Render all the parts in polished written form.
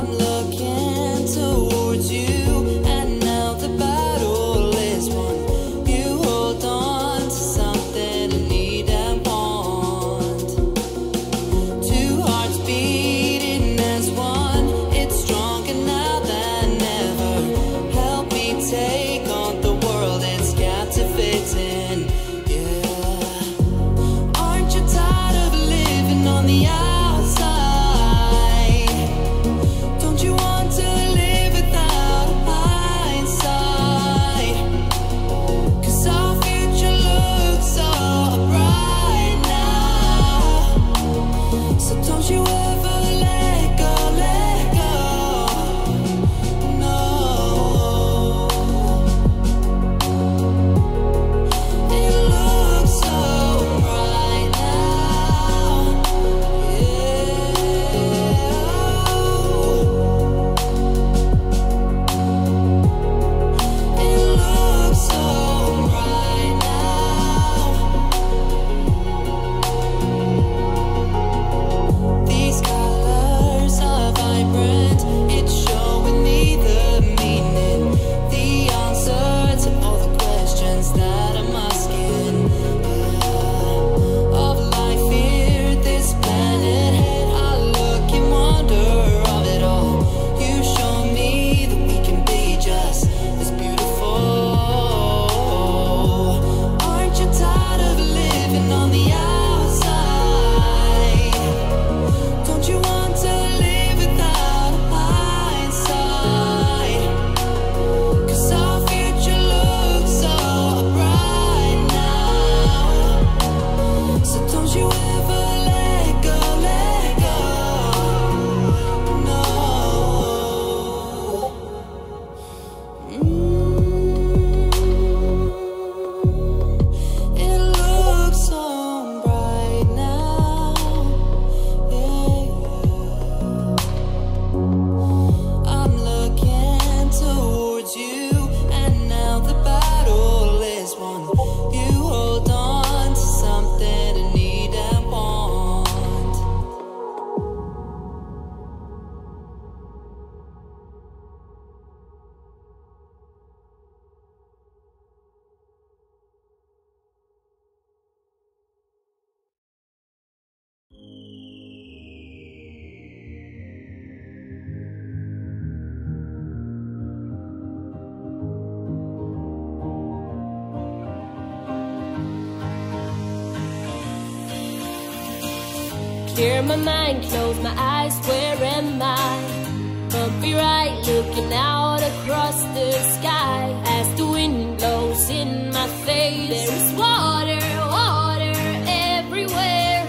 Clear my mind, close my eyes, where am I? Bumpy ride, looking out across the sky. As the wind blows in my face, there's water, water everywhere.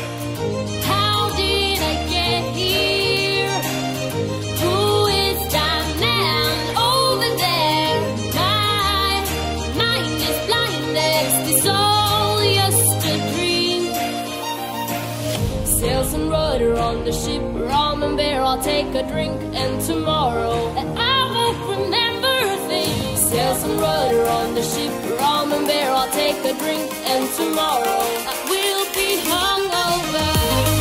How did I get here? Who is that man over there? My mind is blinded, is this all just a dream? Sails and rudder on the ship, rum and beer, I'll take a drink, and tomorrow I won't remember a thing. Sails and rudder on the ship, rum and beer, I'll take a drink, and tomorrow I will be hungover.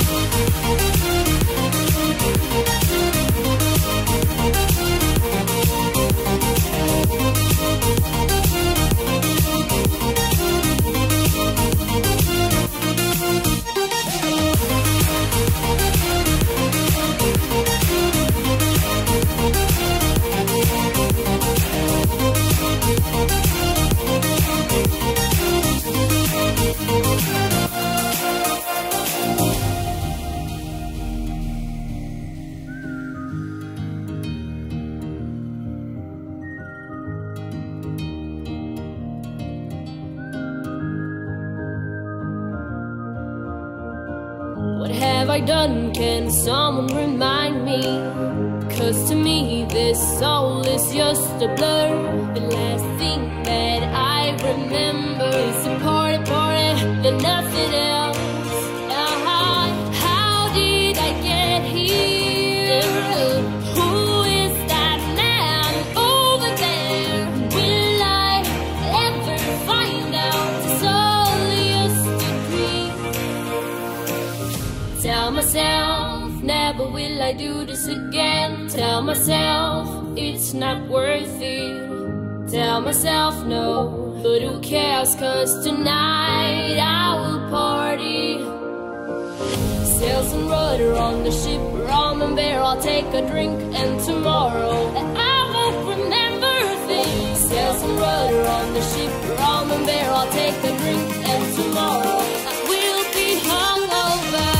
What have I done? Can someone remind me? 'Cause to me this soul is just a blur. The last thing that I remember is a party, then nothing else. How did I get here? Who is that man over there? Will I ever find out? It's all just a dream. Tell myself, never will I I do this again? Tell myself it's not worth it. Tell myself no, but who cares, 'cause tonight I will party. Sail some rudder on the ship, rum and beer, I'll take a drink, and tomorrow I won't remember a thing. Sail some rudder on the ship, rum and beer, I'll take a drink, and tomorrow I will be hungover.